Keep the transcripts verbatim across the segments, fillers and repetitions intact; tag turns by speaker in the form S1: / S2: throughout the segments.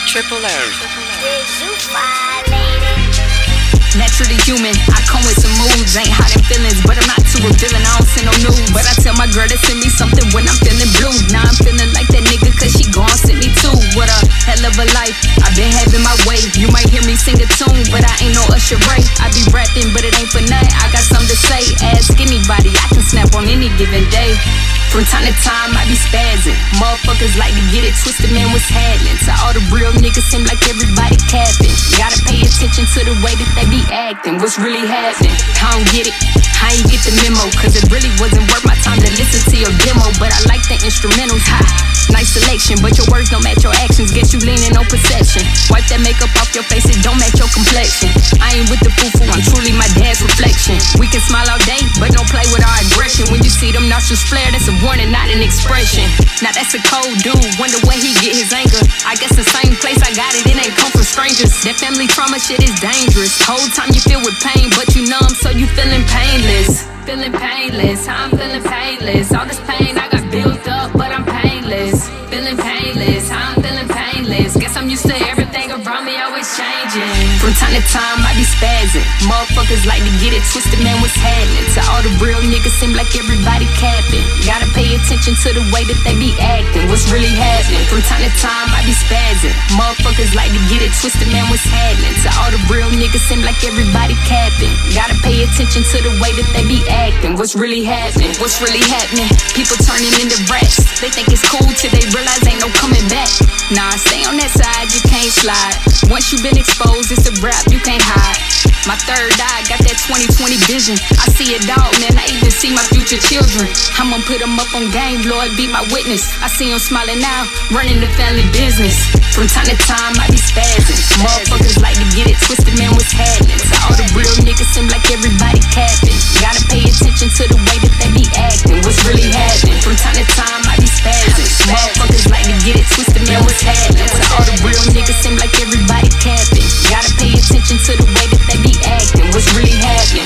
S1: Triple R.
S2: Did you violate it?
S3: Naturally human, I come with some moves. Ain't hiding feelings, but I'm not too revealing. I don't send no news, but I tell my girl to send me something when I'm feeling blue. Now I'm feeling like that nigga, cause she gon' send me too. What a hell of a life, I been having my way. You might hear me sing a tune, but I ain't no Usher Ray. I be rapping, but it ain't for nothing. I got something to say. Ask anybody, I can snap on any given day. From time to time, I be spazzing. Motherfuckers like to get it twisted, man, what's happening? To all the real niggas, seem like everybody capping. Gotta pay attention to the way that they be acting. What's really happening? I don't get it, I ain't get the memo. Cause it really wasn't worth my time to listen to your demo. But I like the instrumentals, ha. Nice selection, but your words don't match your actions. Get you leaning on perception. Wipe that makeup off your face, it don't match your complexion. I ain't with the foo-foo, I'm truly my dad's reflection. We can smile all day, but don't play with our aggression. When you see them nostrils flare, that's a warning, not an expression. Now that's a cold dude, wonder where he get his anger. I guess the same place I got it, it ain't come from strangers. That family trauma shit is dangerous. Whole time you feel with pain, but you numb, so you feeling painless. Feeling painless, I'm feeling painless. All this pain I got built up, but I'm painless. Feeling painless, I'm feeling painless. Guess I'm used to everything around me always changing. From time to time I be spazzing. Motherfuckers like to get it twisted, man, what's happening? To all the real niggas, seem like everybody capping. Gotta pay attention to the way that they be acting. What's really happening? From time to time I be spazzing. Motherfuckers like to get it twisted, man, what's happening? To all the real niggas, seem like everybody capping. Gotta pay attention to the way that they be acting. What's really happening? What's really happening? People turning into rats. They think it's cool till they realize ain't no coming back. Nah, stay on that side, you can't slide. Once you been exposed, it's a wrap, you can't hide. My third eye got that twenty twenty vision. I see a dog, man, I even see my future children. I'ma put them up on game, Lord be my witness. I see them smiling now, running the family business. From time to time I be spazzing. Motherfuckers like to get it twisted, man, what's happening? To all the real niggas, seem like everybody capping. Gotta pay attention to the way that they be acting. What's really happening? From time to time I be spazzing. Motherfuckers like to get it twisted, man, what's happening? To all the real niggas, seem like everybody capping. Gotta pay attention to the way that they be acting. What's really happening?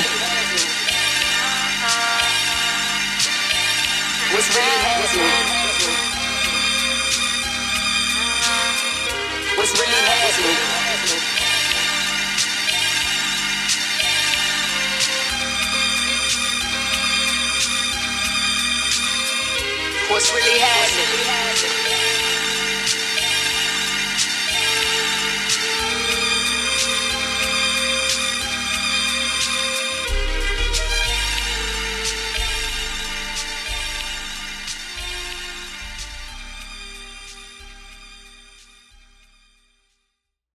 S3: What's really happening? What's really happening? What's really happening?